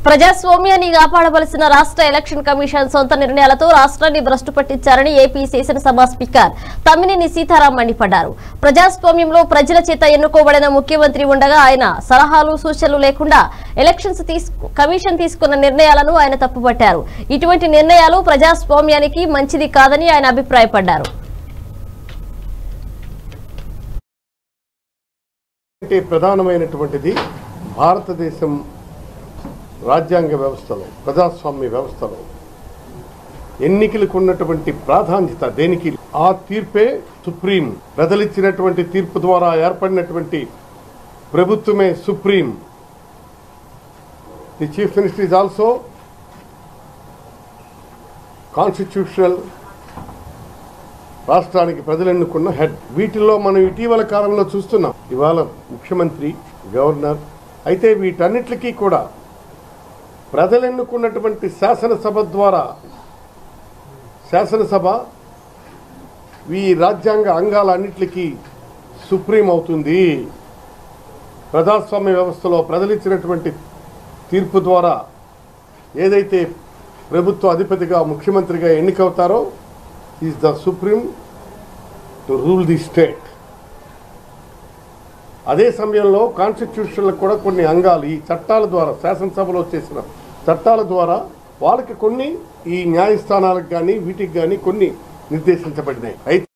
ప్రజాస్వామ్యాన్ని కాపాడవలసిన రాష్ట్ర election commission సొంత నిర్ణయాలతో రాష్ట్రాన్ని భ్రష్టు పట్టించారని ఏపీ శాసనసభ స్పీకర్ తమ్మినేని సీతారాం మండిపడ్డారు. ప్రజాస్వామ్యంలో ప్రజల చేత ఎన్నుకోబడిన ముఖ్యమంత్రి ఉండగా ఆయన సలహాలు సూచనలు లేకుండా ఎలక్షన్స్ కమిషన్ తీసుకున్న నిర్ణయాలను ఆయన తప్పుపట్టారు. ఇటువంటి నిర్ణయాలు ప్రజాస్వామ్యానికి మంచిది కాదని ఆయన అభిప్రాయపడ్డారు. ప్రధానమైనటువంటిది భారతదేశం రాజ్యాంగ వ్యవస్థలో ప్రజాస్వామ్య వ్యవస్థలో ఎన్నికలకు ఉన్నటువంటి ప్రాధాన్యత దేనికి? ఆ తీర్పే సుప్రీం. ప్రజలిచ్చినటువంటి తీర్పు ద్వారా ఏర్పడినటువంటి ప్రభుత్వమే supreme. The chief minister is also constitutional, రాష్ట్రానికి ప్రజలు ఎన్నుకున్న హెడ్. వీటిల్లో మనం ఇటీవల కాలంలో చూస్తున్నాం. ఇవాళ ముఖ్యమంత్రి, గవర్నర్. అయితే వీటన్నిటికీ కూడా ప్రజలు ఎన్నుకున్నటువంటి శాసనసభ ద్వారా శాసనసభ ఈ రాజ్యాంగ అంగాలన్నిటికీ సుప్రీం అవుతుంది. ప్రజాస్వామ్య వ్యవస్థలో ప్రజలిచ్చినటువంటి తీర్పు ద్వారా ఏదైతే ప్రభుత్వ అధిపతిగా ముఖ్యమంత్రిగా ఎన్నికవుతారో is the supreme to rule the state. అదే సమయంలో కాన్స్టిట్యూషన్లో కూడా కొన్ని అంగాలు ఈ చట్టాల ద్వారా శాసనసభలో చేసిన చట్టాల ద్వారా వాళ్ళకి కొన్ని ఈ న్యాయస్థానాలకు కానీ వీటికి కానీ కొన్ని నిర్దేశించబడినాయి. అయితే